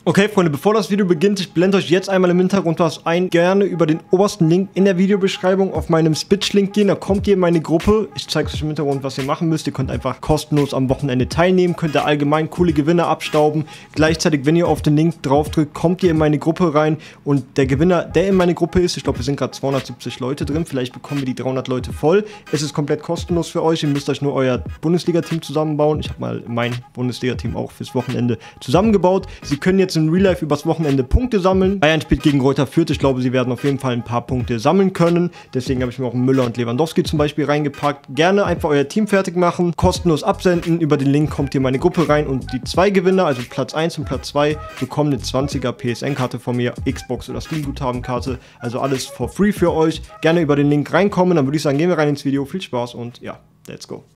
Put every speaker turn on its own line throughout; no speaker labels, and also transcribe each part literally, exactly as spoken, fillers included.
Okay, Freunde, bevor das Video beginnt, ich blende euch jetzt einmal im Hintergrund was ein. Gerne über den obersten Link in der Videobeschreibung auf meinem Spitch-Link gehen. Da kommt ihr in meine Gruppe. Ich zeige euch im Hintergrund, was ihr machen müsst. Ihr könnt einfach kostenlos am Wochenende teilnehmen. Könnt ihr allgemein coole Gewinne abstauben. Gleichzeitig, wenn ihr auf den Link draufdrückt, kommt ihr in meine Gruppe rein. Und der Gewinner, der in meine Gruppe ist, ich glaube, wir sind gerade zweihundertsiebzig Leute drin. Vielleicht bekommen wir die dreihundert Leute voll. Es ist komplett kostenlos für euch. Ihr müsst euch nur euer Bundesliga-Team zusammenbauen. Ich habe mal mein Bundesliga-Team auch fürs Wochenende zusammengebaut. Sie können jetzt in Real Life übers Wochenende Punkte sammeln. Bayern spielt gegen Greuther Fürth. Ich glaube, sie werden auf jeden Fall ein paar Punkte sammeln können. Deswegen habe ich mir auch Müller und Lewandowski zum Beispiel reingepackt. Gerne einfach euer Team fertig machen, kostenlos absenden. Über den Link kommt ihr in meine Gruppe rein und die zwei Gewinner, also Platz eins und Platz zwei, bekommen eine zwanziger P S N-Karte von mir, Xbox oder Steam-Guthabenkarte. Also alles for free für euch. Gerne über den Link reinkommen. Dann würde ich sagen, gehen wir rein ins Video. Viel Spaß und ja, let's go.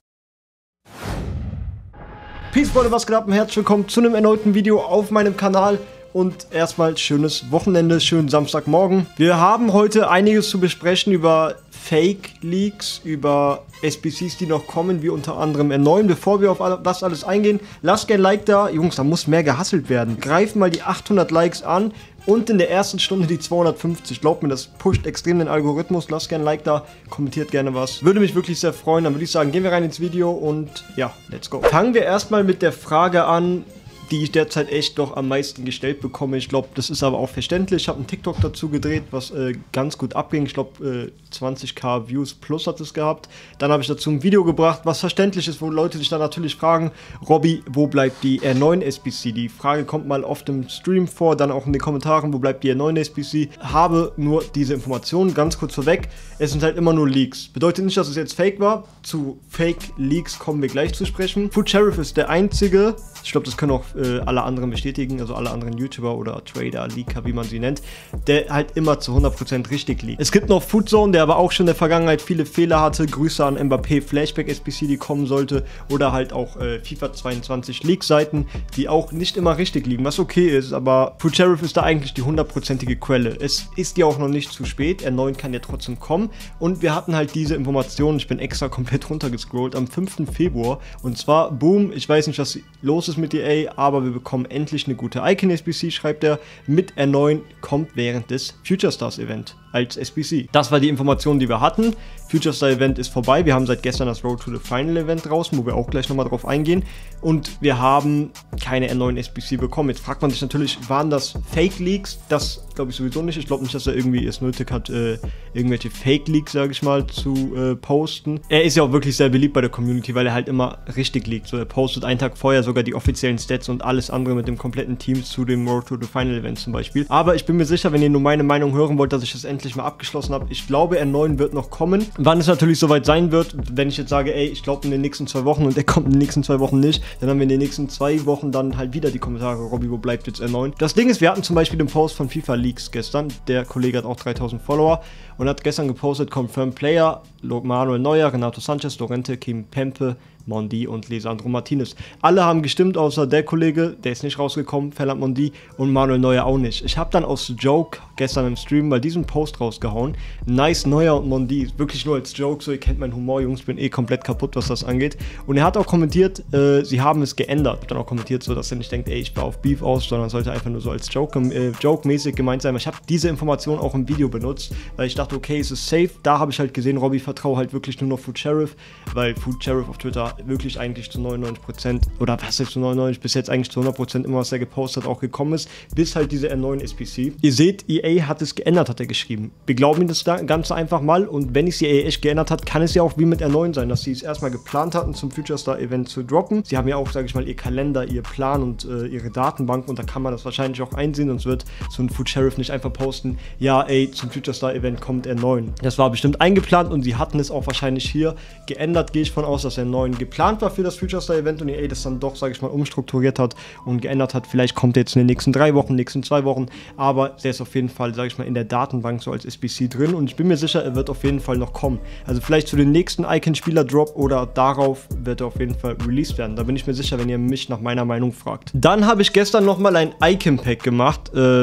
Peace, Freunde, was geht ab und herzlich willkommen zu einem erneuten Video auf meinem Kanal. Und erstmal schönes Wochenende, schönen Samstagmorgen. Wir haben heute einiges zu besprechen über Fake-Leaks, über S B Cs, die noch kommen, wie unter anderem R neun. Bevor wir auf das alles eingehen, lasst gerne ein Like da. Jungs, da muss mehr gehustelt werden. Greifen mal die achthundert Likes an und in der ersten Stunde die zweihundertfünfzig. Glaubt mir, das pusht extrem den Algorithmus. Lasst gerne ein Like da, kommentiert gerne was. Würde mich wirklich sehr freuen. Dann würde ich sagen, gehen wir rein ins Video und ja, let's go. Fangen wir erstmal mit der Frage an, die ich derzeit echt doch am meisten gestellt bekomme. Ich glaube, das ist aber auch verständlich. Ich habe einen TikTok dazu gedreht, was äh, ganz gut abging. Ich glaube, äh, zwanzigtausend Views plus hat es gehabt. Dann habe ich dazu ein Video gebracht, was verständlich ist, wo Leute sich dann natürlich fragen, Robby, wo bleibt die R neun S B C? Die Frage kommt mal oft im Stream vor, dann auch in den Kommentaren, wo bleibt die R neun S B C? Habe nur diese Informationen, ganz kurz vorweg. Es sind halt immer nur Leaks. Bedeutet nicht, dass es jetzt Fake war. Zu Fake-Leaks kommen wir gleich zu sprechen. Food Sheriff ist der einzige, ich glaube, das können auch äh, alle anderen bestätigen, also alle anderen YouTuber oder Trader, Leaker, wie man sie nennt, der halt immer zu hundert Prozent richtig liegt. Es gibt noch Foodzone, der aber auch schon in der Vergangenheit viele Fehler hatte. Grüße an Mbappé Flashback S B C, die kommen sollte. Oder halt auch äh, FIFA zweiundzwanzig Leak-Seiten, die auch nicht immer richtig liegen, was okay ist, aber Food Sheriff ist da eigentlich die hundertprozentige Quelle. Es ist ja auch noch nicht zu spät, R neun kann ja trotzdem kommen und wir hatten halt diese Informationen, ich bin extra komplett runtergescrollt, am fünften Februar und zwar, boom, ich weiß nicht, was los ist mit E A, aber wir bekommen endlich eine gute Icon S B C, schreibt er, mit R neun kommt während des Future Stars Event als S B C. Das war die Information, die wir hatten. Future Star Event ist vorbei. Wir haben seit gestern das Road to the Final Event draußen, wo wir auch gleich nochmal drauf eingehen. Und wir haben keine R neun S B C bekommen. Jetzt fragt man sich natürlich, waren das Fake Leaks? Das glaube ich sowieso nicht. Ich glaube nicht, dass er irgendwie es nötig hat, äh, irgendwelche Fake Leaks, sage ich mal, zu äh, posten. Er ist ja auch wirklich sehr beliebt bei der Community, weil er halt immer richtig liegt. So, er postet einen Tag vorher sogar die offiziellen Stats und alles andere mit dem kompletten Team zu dem Road to the Final Event zum Beispiel. Aber ich bin mir sicher, wenn ihr nur meine Meinung hören wollt, dass ich das endlich mal abgeschlossen habe. Ich glaube, R neun wird noch kommen. Wann es natürlich soweit sein wird, wenn ich jetzt sage, ey, ich glaube in den nächsten zwei Wochen und der kommt in den nächsten zwei Wochen nicht, dann haben wir in den nächsten zwei Wochen dann halt wieder die Kommentare, Robby, wo bleibt jetzt R neun? Das Ding ist, wir hatten zum Beispiel den Post von FIFA Leaks gestern. Der Kollege hat auch dreitausend Follower und hat gestern gepostet, Confirmed Player, Manuel Neuer, Renato Sanchez, Lorente, Kim Pempe, Mondi und Lisandro Martinez. Alle haben gestimmt, außer der Kollege, der ist nicht rausgekommen, Ferland Mondi und Manuel Neuer auch nicht. Ich habe dann aus Joke gestern im Stream mal diesen Post rausgehauen. Nice, Neuer und Mondi, wirklich nur als Joke, so ihr kennt meinen Humor, Jungs, bin eh komplett kaputt, was das angeht. Und er hat auch kommentiert, äh, sie haben es geändert. Ich habe dann auch kommentiert, so dass er nicht denkt, ey, ich war auf Beef aus, sondern sollte einfach nur so als Joke, äh, Joke-mäßig gemeint sein. Ich habe diese Information auch im Video benutzt, weil ich dachte, okay, es ist safe. Da habe ich halt gesehen, Robby, vertraue halt wirklich nur noch Food Sheriff, weil Food Sheriff auf Twitter wirklich eigentlich zu neunundneunzig Prozent oder was jetzt zu neunundneunzig, bis jetzt eigentlich zu hundert Prozent immer, was er gepostet hat, auch gekommen ist, bis halt diese R neun S B C. Ihr seht, E A hat es geändert, hat er geschrieben. Wir glauben ihm das Ganze einfach mal und wenn es E A echt geändert hat, kann es ja auch wie mit R neun sein, dass sie es erstmal geplant hatten, zum Future Star Event zu droppen. Sie haben ja auch, sage ich mal, ihr Kalender, ihr Plan und äh, ihre Datenbank und da kann man das wahrscheinlich auch einsehen, sonst wird so ein Food Sheriff nicht einfach posten, ja ey, zum Future Star Event kommt R neun. Das war bestimmt eingeplant und sie hatten es auch wahrscheinlich hier geändert, gehe ich von aus, dass R neun geplant war für das Future Star Event und E A das dann doch, sage ich mal, umstrukturiert hat und geändert hat. Vielleicht kommt er jetzt in den nächsten drei Wochen, nächsten zwei Wochen, aber der ist auf jeden Fall, sage ich mal, in der Datenbank so als S B C drin und ich bin mir sicher, er wird auf jeden Fall noch kommen. Also vielleicht zu den nächsten Icon-Spieler-Drop oder darauf wird er auf jeden Fall released werden. Da bin ich mir sicher, wenn ihr mich nach meiner Meinung fragt. Dann habe ich gestern nochmal ein Icon-Pack gemacht. Ähm,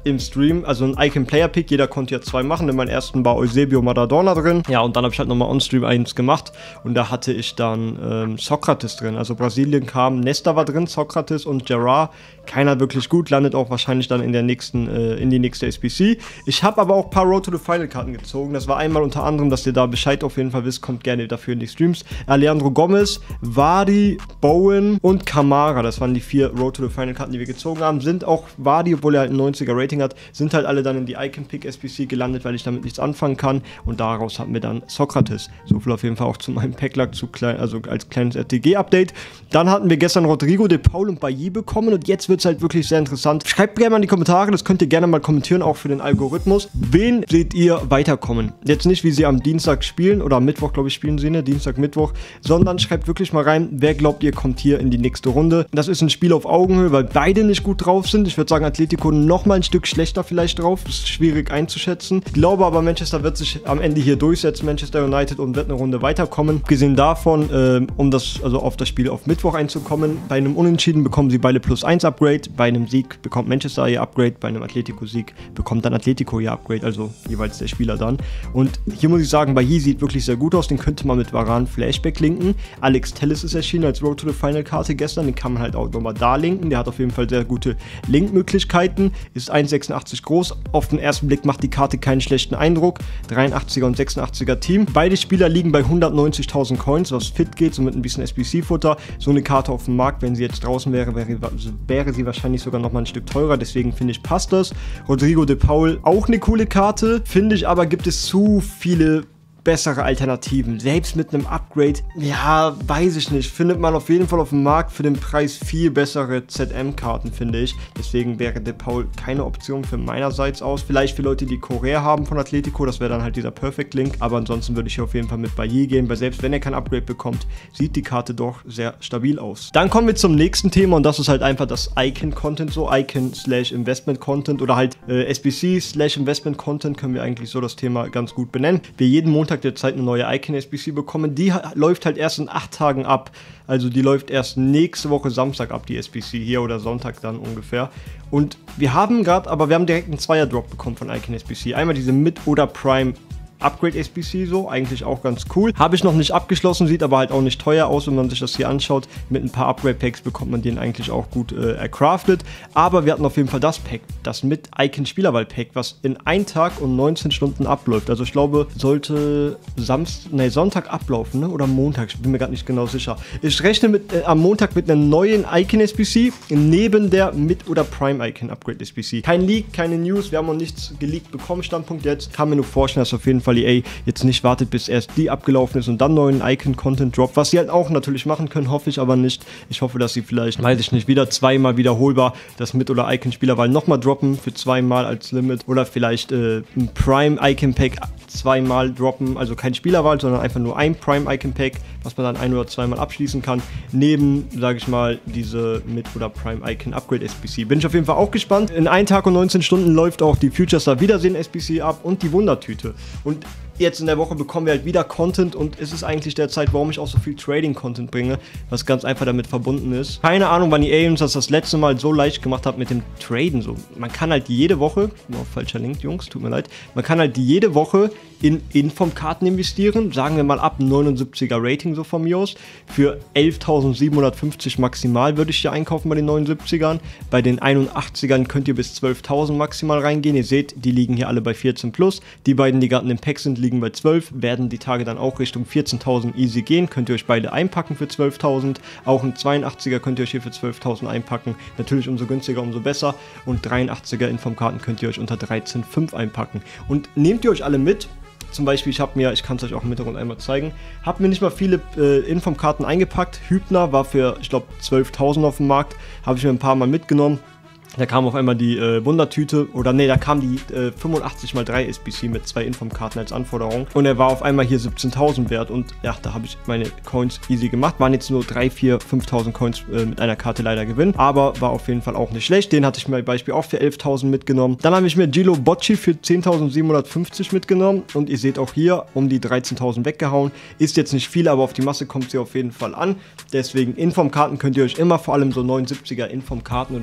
im Stream, also ein Icon-Player-Pick, jeder konnte ja zwei machen. In meinem ersten war Eusebio Maradona drin. Ja, und dann habe ich halt nochmal on-stream eins gemacht und da hatte ich dann ähm, Sokrates drin. Also Brasilien kam, Nesta war drin, Sokrates und Gerard. Keiner wirklich gut, landet auch wahrscheinlich dann in der nächsten, äh, in die nächste S B C. Ich habe aber auch ein paar Road to the Final Karten gezogen. Das war einmal unter anderem, dass ihr da Bescheid auf jeden Fall wisst, kommt gerne dafür in die Streams. Alejandro Gomez, Vardy, Bowen und Kamara. Das waren die vier Road to the Final Karten, die wir gezogen haben. Sind auch Vardy, obwohl er halt ein neunziger Rating hat, sind halt alle dann in die Icon Pick S B C gelandet, weil ich damit nichts anfangen kann. Und daraus hatten wir dann Sokrates. So viel auf jeden Fall auch zu meinem Packlack, zu klein, also als kleines R T G-Update. Dann hatten wir gestern Rodrigo, De Paul und Bailly bekommen und jetzt wird es halt wirklich sehr interessant. Schreibt gerne mal in die Kommentare, das könnt ihr gerne mal kommentieren, auch für den Algorithmus. Wen seht ihr weiterkommen? Jetzt nicht, wie sie am Dienstag spielen oder am Mittwoch, glaube ich, spielen sie, ne? Dienstag, Mittwoch, sondern schreibt wirklich mal rein, wer glaubt ihr kommt hier in die nächste Runde. Das ist ein Spiel auf Augenhöhe, weil beide nicht gut drauf sind. Ich würde sagen, Atletico noch mal ein Stück schlechter vielleicht drauf. Das ist schwierig einzuschätzen. Ich glaube aber, Manchester wird sich am Ende hier durchsetzen, Manchester United, und wird eine Runde weiterkommen. Gesehen davon, äh, um das, also auf das Spiel auf Mittwoch einzukommen, bei einem Unentschieden bekommen sie beide plus eins Upgrade. Bei einem Sieg bekommt Manchester ihr Upgrade, bei einem Atletico-Sieg bekommt dann Atletico ihr Upgrade, also jeweils der Spieler dann. Und hier muss ich sagen, Bailly sieht wirklich sehr gut aus, den könnte man mit Varane Flashback linken. Alex Telles ist erschienen als Road to the Final Karte gestern, den kann man halt auch nochmal da linken, der hat auf jeden Fall sehr gute Linkmöglichkeiten, ist eins Komma sechsundachtzig groß, auf den ersten Blick macht die Karte keinen schlechten Eindruck, dreiundachtziger und sechsundachtziger Team. Beide Spieler liegen bei hundertneunzigtausend Coins, was fit geht, so mit ein bisschen S B C-Futter. So eine Karte auf dem Markt, wenn sie jetzt draußen wäre, wäre, wäre sie wahrscheinlich sogar noch mal ein Stück teurer, deswegen finde ich, passt das. Rodrigo De Paul, auch eine coole Karte, finde ich, aber gibt es zu viele bessere Alternativen. Selbst mit einem Upgrade, ja, weiß ich nicht, findet man auf jeden Fall auf dem Markt für den Preis viel bessere Z M-Karten, finde ich. Deswegen wäre De Paul keine Option für meinerseits aus. Vielleicht für Leute, die Korea haben von Atletico, das wäre dann halt dieser Perfect Link. Aber ansonsten würde ich hier auf jeden Fall mit Bailly gehen, weil selbst wenn er kein Upgrade bekommt, sieht die Karte doch sehr stabil aus. Dann kommen wir zum nächsten Thema und das ist halt einfach das Icon-Content, so Icon slash Investment-Content oder halt äh, S B C slash Investment-Content können wir eigentlich so das Thema ganz gut benennen. Wir jeden Montag der Zeit eine neue Icon S B C bekommen. Die läuft halt erst in acht Tagen ab. Also die läuft erst nächste Woche Samstag ab, die S B C hier, oder Sonntag dann ungefähr. Und wir haben gerade, aber wir haben direkt einen Zweier-Drop bekommen von Icon S B C. Einmal diese Mid- oder Prime Upgrade S B C, so, eigentlich auch ganz cool. Habe ich noch nicht abgeschlossen, sieht aber halt auch nicht teuer aus, wenn man sich das hier anschaut. Mit ein paar Upgrade-Packs bekommt man den eigentlich auch gut äh, ercraftet. Aber wir hatten auf jeden Fall das Pack, das mit Icon Spielerwahl-Pack, was in einem Tag und neunzehn Stunden abläuft. Also ich glaube, sollte Samstag, nee, Sonntag ablaufen, ne? Oder Montag, ich bin mir gerade nicht genau sicher. Ich rechne mit, äh, am Montag mit einer neuen Icon S B C neben der Mid- oder Prime Icon Upgrade S B C. Kein Leak, keine News, wir haben noch nichts geleakt bekommen, Standpunkt jetzt. Kann mir nur vorstellen, dass auf jeden Fall E A jetzt nicht wartet, bis erst die abgelaufen ist und dann neuen Icon-Content droppt, was sie halt auch natürlich machen können, hoffe ich aber nicht. Ich hoffe, dass sie vielleicht, weiß ich nicht, wieder zweimal wiederholbar das Mit- oder Icon-Spielerwahl nochmal droppen, für zweimal als Limit, oder vielleicht äh, ein Prime-Icon-Pack zweimal droppen, also kein Spielerwahl, sondern einfach nur ein Prime-Icon-Pack, was man dann ein- oder zweimal abschließen kann, neben, sage ich mal, diese Mid- oder Prime-Icon-Upgrade S B C. Bin ich auf jeden Fall auch gespannt. In einem Tag und neunzehn Stunden läuft auch die Future Star Wiedersehen S B C ab und die Wundertüte. Und jetzt in der Woche bekommen wir halt wieder Content und es ist eigentlich der Zeit, warum ich auch so viel Trading-Content bringe, was ganz einfach damit verbunden ist. Keine Ahnung, wann die Aliens das das letzte Mal so leicht gemacht hat mit dem Traden. So. Man kann halt jede Woche, oh, falscher Link, Jungs, tut mir leid, man kann halt jede Woche in Inform-Karten investieren, sagen wir mal ab neunundsiebziger Rating so von mir aus, für elftausendsiebenhundertfünfzig maximal würde ich hier einkaufen bei den neunundsiebzigern. Bei den einundachtzigern könnt ihr bis zwölftausend maximal reingehen. Ihr seht, die liegen hier alle bei vierzehn plus. Die beiden, die gerade im Pack sind, liegen bei zwölf, werden die Tage dann auch Richtung vierzehntausend easy gehen. Könnt ihr euch beide einpacken für zwölftausend. Auch ein zweiundachtziger könnt ihr euch hier für zwölftausend einpacken. Natürlich umso günstiger, umso besser. Und dreiundachtziger Inform-Karten könnt ihr euch unter dreizehn Komma fünf einpacken. Und nehmt ihr euch alle mit. Zum Beispiel, ich habe mir, ich kann es euch auch im Hintergrund einmal zeigen, habe mir nicht mal viele äh, Inform-Karten eingepackt. Hübner war für, ich glaube, zwölftausend auf dem Markt. Habe ich mir ein paar Mal mitgenommen. Da kam auf einmal die äh, Wundertüte, oder nee, da kam die äh, fünfundachtzig mal drei S B C mit zwei Inform-Karten als Anforderung. Und er war auf einmal hier siebzehntausend wert und ja, da habe ich meine Coins easy gemacht. Waren jetzt nur drei, vier, fünftausend Coins äh, mit einer Karte leider gewinnen, aber war auf jeden Fall auch nicht schlecht. Den hatte ich mir Beispiel auch für elftausend mitgenommen. Dann habe ich mir Gilo Bocci für zehntausendsiebenhundertfünfzig mitgenommen und ihr seht auch hier um die dreizehntausend weggehauen. Ist jetzt nicht viel, aber auf die Masse kommt sie auf jeden Fall an. Deswegen Inform-Karten könnt ihr euch immer, vor allem so neunundsiebziger Inform-Karten oder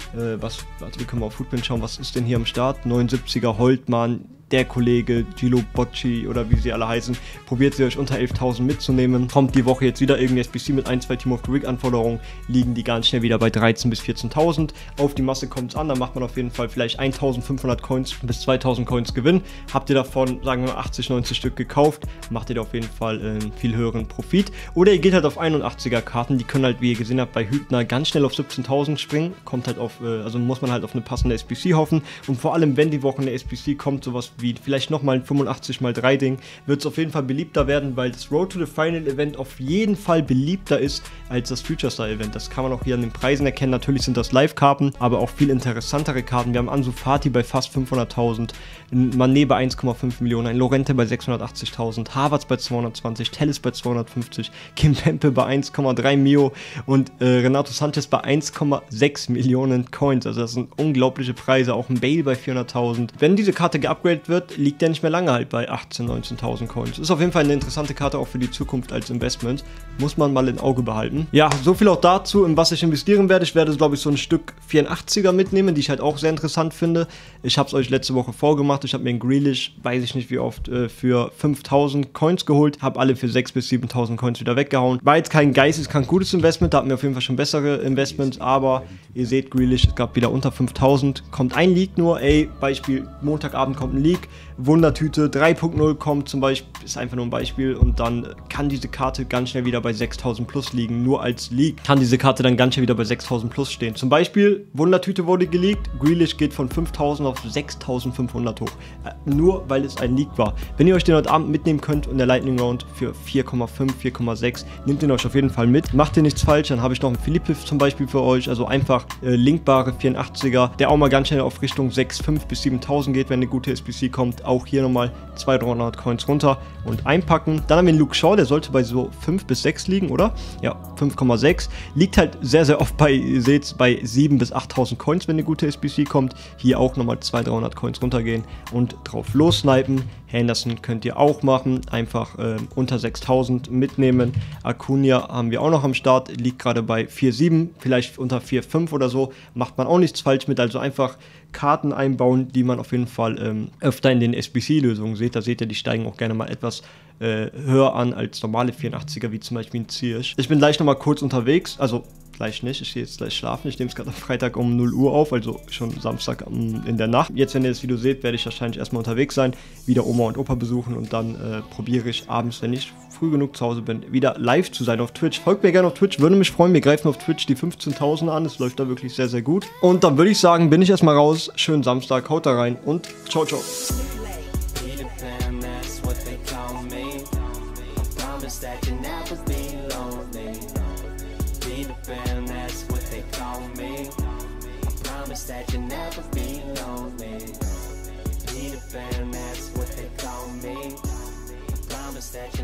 Äh, was, also wir können mal auf Footprint schauen, was ist denn hier am Start? neunundsiebziger Holtmann, der Kollege, Gilo Bocci oder wie sie alle heißen, probiert sie euch unter elftausend mitzunehmen. Kommt die Woche jetzt wieder irgendein S B C mit ein, zwei Team of the Week Anforderungen, liegen die ganz schnell wieder bei dreizehn bis vierzehntausend. Auf die Masse kommt es an, da macht man auf jeden Fall vielleicht eintausendfünfhundert Coins bis zweitausend Coins Gewinn. Habt ihr davon, sagen wir mal, achtzig, neunzig Stück gekauft, macht ihr da auf jeden Fall einen viel höheren Profit. Oder ihr geht halt auf einundachtziger Karten, die können halt, wie ihr gesehen habt, bei Hübner ganz schnell auf siebzehntausend springen. Kommt halt auf, also muss man halt auf eine passende S B C hoffen. Und vor allem, wenn die Woche eine S B C kommt, sowas wie vielleicht nochmal ein fünfundachtzig mal drei Ding, wird es auf jeden Fall beliebter werden, weil das Road to the Final Event auf jeden Fall beliebter ist als das Future Star Event. Das kann man auch hier an den Preisen erkennen. Natürlich sind das Live-Karten, aber auch viel interessantere Karten. Wir haben Ansu Fati bei fast fünfhunderttausend, Mané bei eins Komma fünf Millionen, ein Lorente bei sechshundertachtzigtausend, Havertz bei zweihundertzwanzig, Telles bei zweihundertfünfzig, Kimpembe bei eins Komma drei Mio und äh, Renato Sanchez bei eins Komma sechs Millionen Coins. Also das sind unglaubliche Preise. Auch ein Bale bei vierhunderttausend. Wenn diese Karte geupgradet wird, liegt der nicht mehr lange halt bei achtzehntausend, neunzehntausend Coins. Ist auf jeden Fall eine interessante Karte auch für die Zukunft als Investment. Muss man mal im Auge behalten. Ja, so viel auch dazu, in was ich investieren werde. Ich werde, glaube ich, so ein Stück vierundachtziger mitnehmen, die ich halt auch sehr interessant finde. Ich habe es euch letzte Woche vorgemacht. Ich habe mir einen Grealish, weiß ich nicht wie oft, äh, für fünftausend Coins geholt. Habe alle für sechstausend bis siebentausend Coins wieder weggehauen. War jetzt kein geisteskrank gutes Investment. Da hatten wir auf jeden Fall schon bessere Investments. Aber ihr seht, Grealish, es gab wieder unter fünftausend. Kommt ein Leak nur. Ey, Beispiel, Montagabend kommt ein Leak. Wundertüte drei Punkt null kommt zum Beispiel, ist einfach nur ein Beispiel, und dann kann diese Karte ganz schnell wieder bei sechstausend plus liegen. Nur als Leak kann diese Karte dann ganz schnell wieder bei sechstausend plus stehen. Zum Beispiel, Wundertüte wurde geleakt, Grealish geht von fünftausend auf sechstausendfünfhundert hoch. Äh, nur weil es ein Leak war. Wenn ihr euch den heute Abend mitnehmen könnt in der Lightning Round für vier Komma fünf, vier Komma sechs, nehmt den euch auf jeden Fall mit. Macht ihr nichts falsch, dann habe ich noch einen Philippe zum Beispiel für euch, also einfach äh, linkbare vierundachtziger, der auch mal ganz schnell auf Richtung sechs Komma fünf bis siebentausend geht, wenn eine gute S B C kommt. Auch hier nochmal zweihundert, dreihundert Coins runter und einpacken. Dann haben wir den Luke Shaw, der sollte bei so fünf bis sechs liegen, oder? Ja, fünf Komma sechs. Liegt halt sehr, sehr oft bei, ihr seht, bei siebentausend bis achttausend Coins, wenn eine gute S B C kommt. Hier auch nochmal zweihundert, dreihundert Coins runtergehen und drauf lossnipen. Henderson könnt ihr auch machen, einfach äh, unter sechstausend mitnehmen. Acuna haben wir auch noch am Start, liegt gerade bei vier Komma sieben, vielleicht unter vier Komma fünf oder so, macht man auch nichts falsch mit, also einfach Karten einbauen, die man auf jeden Fall ähm, öfter in den S B C-Lösungen seht. Da seht ihr, die steigen auch gerne mal etwas äh, höher an als normale vierundachtziger, wie zum Beispiel ein Ziyech. Ich bin gleich nochmal kurz unterwegs, also gleich nicht, ich gehe jetzt gleich schlafen. Ich nehme es gerade am Freitag um null Uhr auf, also schon Samstag um, in der Nacht. Jetzt, wenn ihr das Video seht, werde ich wahrscheinlich erstmal unterwegs sein, wieder Oma und Opa besuchen und dann äh, probiere ich abends, wenn ich früh genug zu Hause bin, wieder live zu sein auf Twitch. Folgt mir gerne auf Twitch, würde mich freuen. Wir greifen auf Twitch die fünfzehntausend an, es läuft da wirklich sehr, sehr gut. Und dann würde ich sagen, bin ich erstmal raus. Schönen Samstag, haut da rein und ciao, ciao. That you'll never be lonely. Be the fan, that's what they call me. I promise that you